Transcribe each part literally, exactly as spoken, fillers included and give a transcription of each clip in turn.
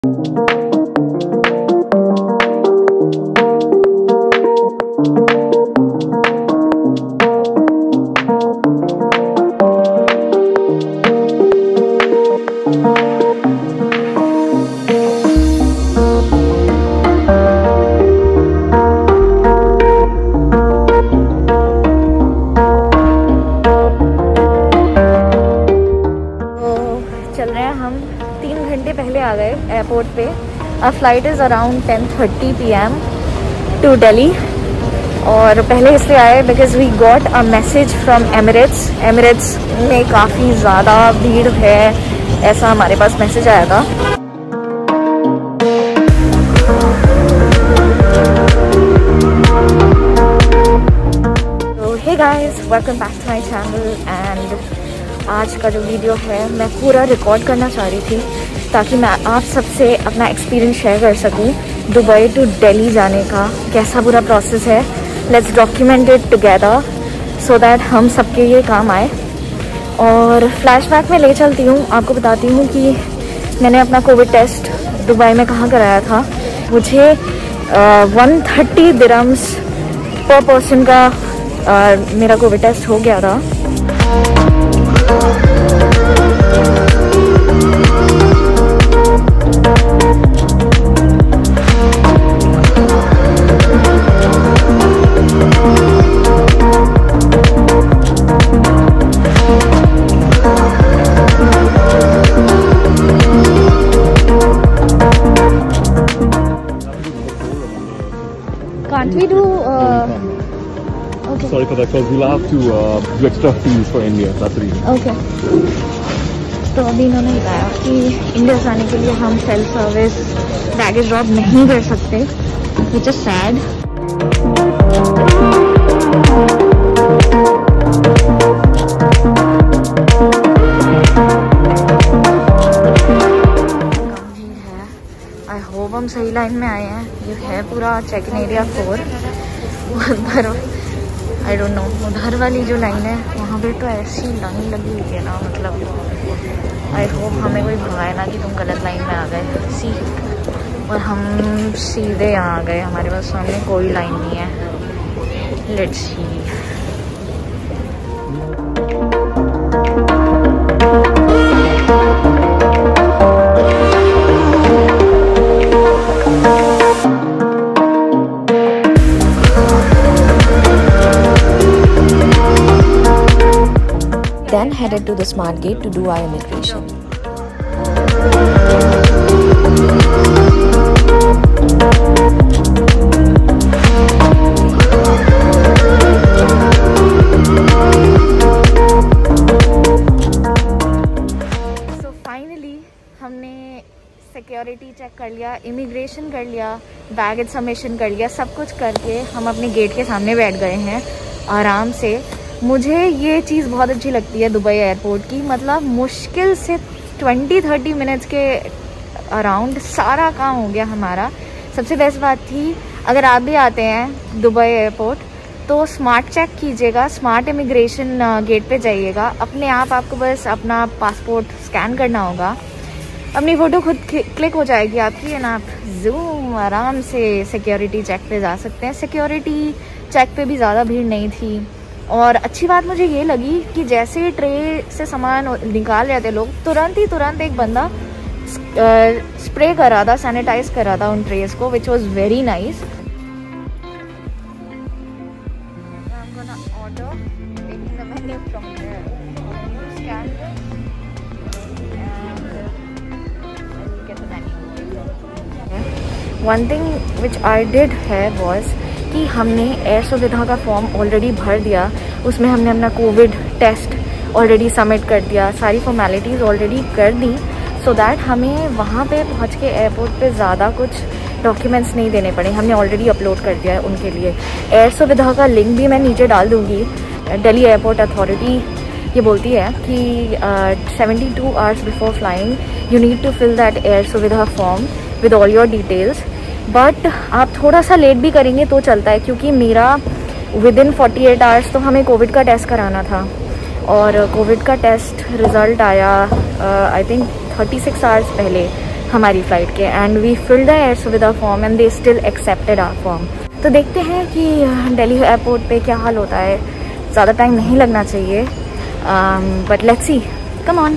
आ गए एयरपोर्ट पे। Our flight is around ten thirty P M to Delhi. और पहले इसलिए आए because we got a message from Emirates. Emirates में काफ़ी ज़्यादा भीड़ है, ऐसा हमारे पास मैसेज आया था। तो hey guys, welcome back to my channel. And आज का जो वीडियो है मैं पूरा रिकॉर्ड करना चाह रही थी ताकि मैं आप सबसे अपना एक्सपीरियंस शेयर कर सकूं दुबई टू दिल्ली जाने का, कैसा पूरा प्रोसेस है। Let's document it together so that हम सबके ये काम आए। और फ्लैशबैक में ले चलती हूँ, आपको बताती हूँ कि मैंने अपना कोविड टेस्ट दुबई में कहाँ कराया था। मुझे वन थर्टी दिरहम्स पर पर्सन का uh, मेरा कोविड टेस्ट हो गया था। Can't we do? Uh, okay. Sorry for that, because we'll have to uh, do extra fees for India. That's the reason. Okay. तो अभी इन्होंने बताया कि इंडिया जाने के लिए हम सेल्फ सर्विस बैगेज ड्रॉप नहीं कर सकते, which is sad. I hope हम सही लाइन में आए हैं। ये है पूरा चेक इन एरिया फोर। उधर आई डोंट नो, उधर वाली जो लाइन है वहाँ पे तो ऐसी लाइन लगी हुई है ना, मतलब आई होप हमें कोई भगाए ना कि तुम गलत लाइन में आ गए। सी और हम सीधे यहाँ आ गए, हमारे पास सामने कोई लाइन नहीं है। Let's see. Then headed to the Smart Gate to do our immigration. So finally हमने सिक्योरिटी चेक कर लिया, इमिग्रेशन कर लिया, बैगेज सबमिशन कर लिया, सब कुछ करके हम अपने गेट के सामने बैठ गए हैं आराम से। मुझे ये चीज़ बहुत अच्छी लगती है दुबई एयरपोर्ट की, मतलब मुश्किल से ट्वेंटी थर्टी मिनट्स के अराउंड सारा काम हो गया हमारा। सबसे बेस्ट बात थी, अगर आप भी आते हैं दुबई एयरपोर्ट तो स्मार्ट चेक कीजिएगा, स्मार्ट इमिग्रेशन गेट पे जाइएगा। अपने आप आपको बस अपना पासपोर्ट स्कैन करना होगा, अपनी फ़ोटो खुद क्लिक हो जाएगी आपकी, एंड आप जूम आराम से सिक्योरिटी चेक पे जा सकते हैं। सिक्योरिटी चेक पे भी ज़्यादा भीड़ नहीं थी। और अच्छी बात मुझे ये लगी कि जैसे ट्रे से सामान निकाल रहे थे लोग, तुरंत ही तुरंत एक बंदा स्प्रे कर रहा था, सैनिटाइज कर रहा था उन ट्रेस को, which was very nice. One thing which I did है वॉज कि हमने एयर सुविधा का फॉर्म ऑलरेडी भर दिया, उसमें हमने अपना कोविड टेस्ट ऑलरेडी सबमिट कर दिया, सारी फॉर्मेलिटीज़ ऑलरेडी कर दी, सो दैट हमें वहाँ पे पहुँच के एयरपोर्ट पे ज़्यादा कुछ डॉक्यूमेंट्स नहीं देने पड़े। हमने ऑलरेडी अपलोड कर दिया है उनके लिए। एयर सुविधा का लिंक भी मैं नीचे डाल दूँगी। दिल्ली एयरपोर्ट अथॉरिटी ये बोलती है कि seventy two hours before flying you need to fill that air Suvidha form with all your details. But आप थोड़ा सा लेट भी करेंगे तो चलता है, क्योंकि मेरा within forty eight hours तो हमें कोविड का टेस्ट कराना था, और कोविड का टेस्ट रिज़ल्ट आया I think thirty six hours पहले। हमारी फ़्लाइट के, and we filled the air Suvidha form and they still accepted our form. तो देखते हैं कि दिल्ली एयरपोर्ट पे क्या हाल होता है। ज़्यादा टाइम नहीं लगना चाहिए, but let's see, come on.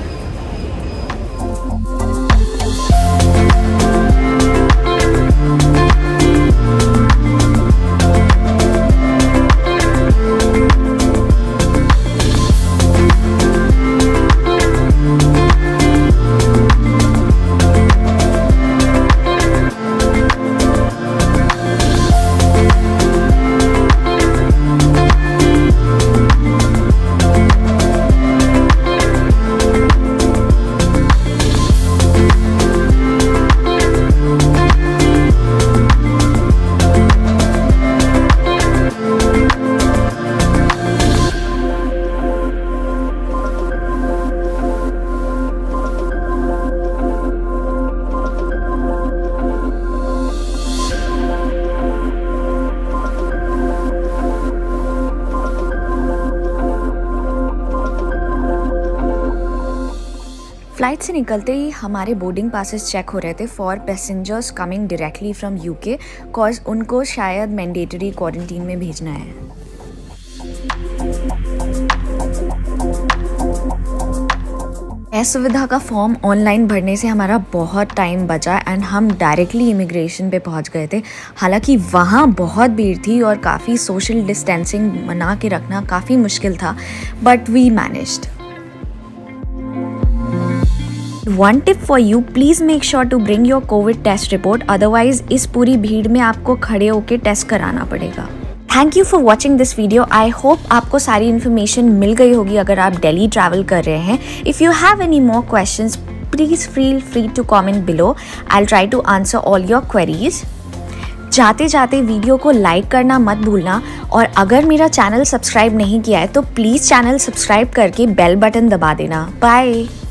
Flight से निकलते ही हमारे बोर्डिंग पासेस चेक हो रहे थे for passengers coming directly from UK, cause उनको शायद मैंडेटरी क्वारंटीन में भेजना है। एयर सुविधा का फॉर्म ऑनलाइन भरने से हमारा बहुत टाइम बचा एंड हम डायरेक्टली इमिग्रेशन पे पहुंच गए थे। हालांकि वहाँ बहुत भीड़ थी और काफ़ी सोशल डिस्टेंसिंग बना के रखना काफ़ी मुश्किल था, but we managed. One tip for you, please make sure to bring your COVID test report, otherwise इस पूरी भीड़ में आपको खड़े होके टेस्ट कराना पड़ेगा। Thank you for watching this video. I hope आपको सारी इन्फॉर्मेशन मिल गई होगी अगर आप दिल्ली ट्रैवल कर रहे हैं। If you have any more questions, please feel free to comment below. I'll try to answer all your queries. जाते जाते वीडियो को लाइक करना मत भूलना, और अगर मेरा चैनल सब्सक्राइब नहीं किया है तो प्लीज़ चैनल सब्सक्राइब करके बेल बटन दबा देना। बाय।